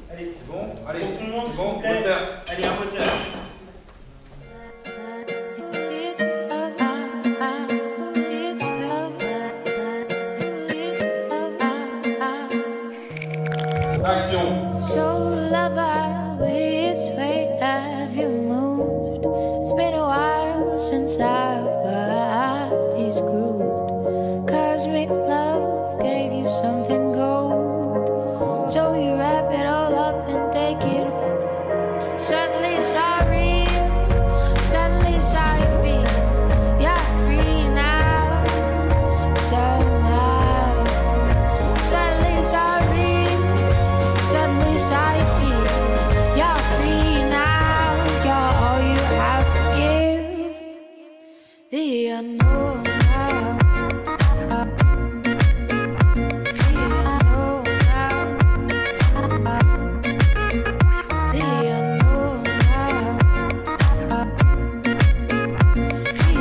Allez, c'est bon. Allez, pour tout le monde, c'est bon. plaît. Moteur. Allez, un moteur. Action. So lover, which way have you moved? It's been a while since our bodies grooved. Cosmic love gave you something gold. So you wrap it all up and take it. Suddenly it's all real. Suddenly it's how you feel. You're free now. Somehow. Suddenly it's all real. Suddenly it's how you feel. You're free now. You're all you have to give. The unknown now. The unknown now. The unknown now. The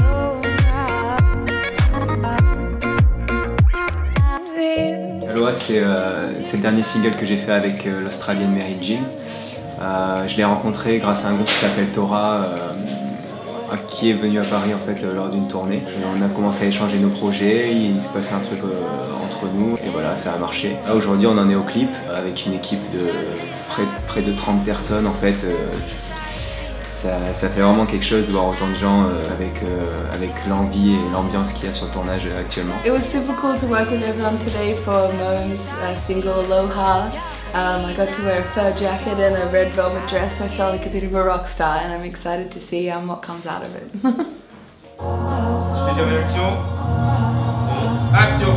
unknown now. Aloha, c'est le dernier single que j'ai fait avec l'Australienne Mary Jean. Je l'ai rencontré grâce à un groupe qui s'appelle Torah, qui est venu à Paris en fait lors d'une tournée. Et on a commencé à échanger nos projets, il se passait un truc entre nous et voilà, ça a marché. Là aujourd'hui on en est au clip avec une équipe de près de 30 personnes en fait. Ça fait vraiment quelque chose de voir autant de gens avec l'envie et l'ambiance qu'il y a sur le tournage actuellement. It was super cool to work with everyone today for Mo's single Aloha. I got to wear a fur jacket and a red velvet dress, so I felt like a bit of a rock star, and I'm excited to see what comes out of it. Je te dis action. Action.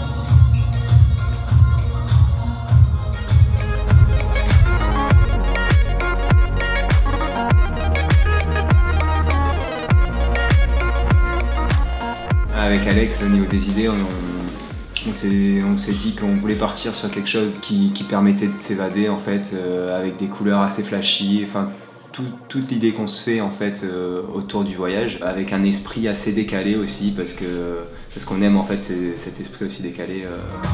Avec Alex, au niveau des idées, on s'est dit qu'on voulait partir sur quelque chose qui permettait de s'évader en fait, avec des couleurs assez flashy. Enfin, toute l'idée qu'on se fait en fait autour du voyage, avec un esprit assez décalé aussi, parce qu'on aime en fait cet esprit aussi décalé.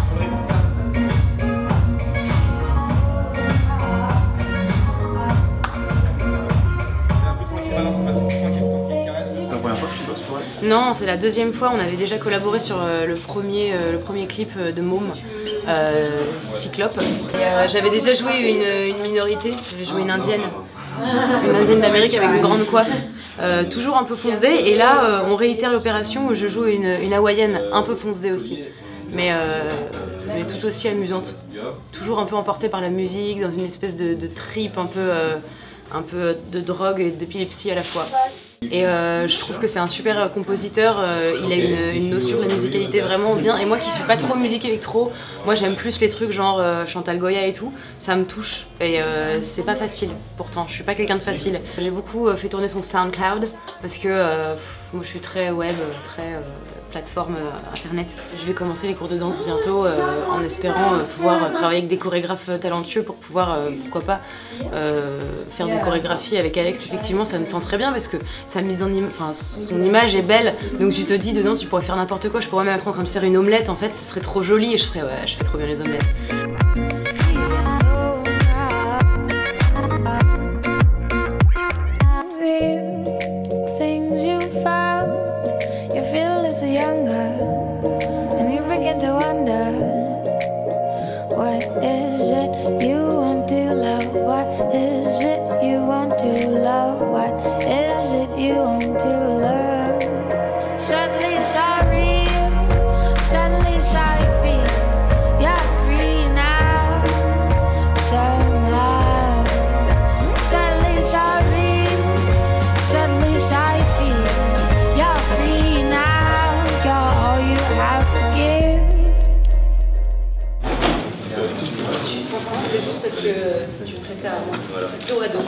Non, c'est la deuxième fois. On avait déjà collaboré sur le premier clip de Môme, Cyclope. J'avais déjà joué une minorité, j'avais joué une indienne d'Amérique avec une grande coiffe, toujours un peu fonce-dé. Et là, on réitère l'opération où je joue une hawaïenne un peu fonce-dé aussi, mais tout aussi amusante. Toujours un peu emportée par la musique, dans une espèce de trip un peu de drogue et d'épilepsie à la fois. Et je trouve que c'est un super compositeur, il a une notion de la musicalité vraiment bien. Et moi qui suis pas trop musique électro, moi j'aime plus les trucs genre Chantal Goya et tout, ça me touche. Et c'est pas facile pourtant, je suis pas quelqu'un de facile. J'ai beaucoup fait tourner son SoundCloud parce que moi je suis très web, très plateforme internet. Je vais commencer les cours de danse bientôt en espérant pouvoir travailler avec des chorégraphes talentueux pour pouvoir, pourquoi pas, faire des chorégraphies avec Alex. Effectivement, ça me tente très bien parce que sa mise en son image est belle. Donc tu te dis dedans, tu pourrais faire n'importe quoi. Je pourrais même être en train de faire une omelette en fait, ce serait trop joli et je ferais, ouais, je fais trop bien les omelettes. C'est juste parce que tu me préfères dos à dos.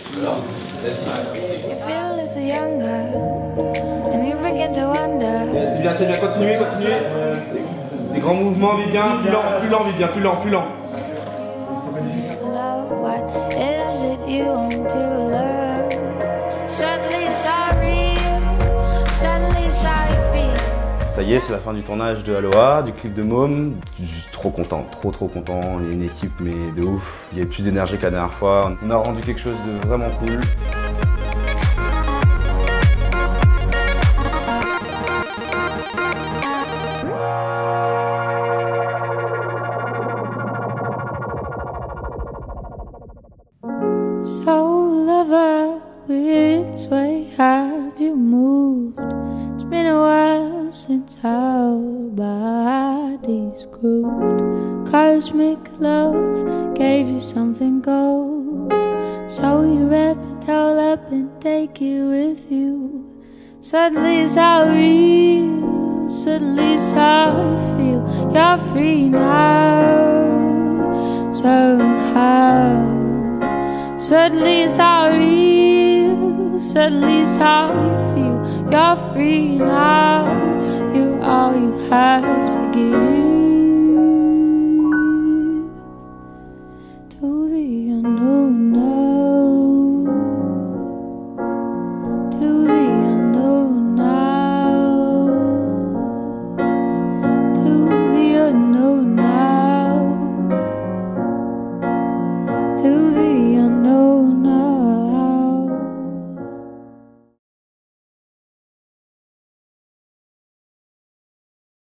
C'est bien, continuez. Des grands mouvements, Vivien, plus lent, Vivien, plus lent. Ça y est, c'est la fin du tournage de Aloha, du clip de Môme. Juste trop content, trop content. Il y a une équipe mais de ouf. Il y a plus d'énergie que la dernière fois. On a rendu quelque chose de vraiment cool. So lover, which way have you moved? It's been a while since our bodies grooved. Cosmic love gave you something gold, so you wrap it all up and take it with you. Suddenly it's how real, suddenly it's how you feel. You're free now, somehow. Suddenly it's how real, suddenly it's how you feel. You're free now, you're all you have to give.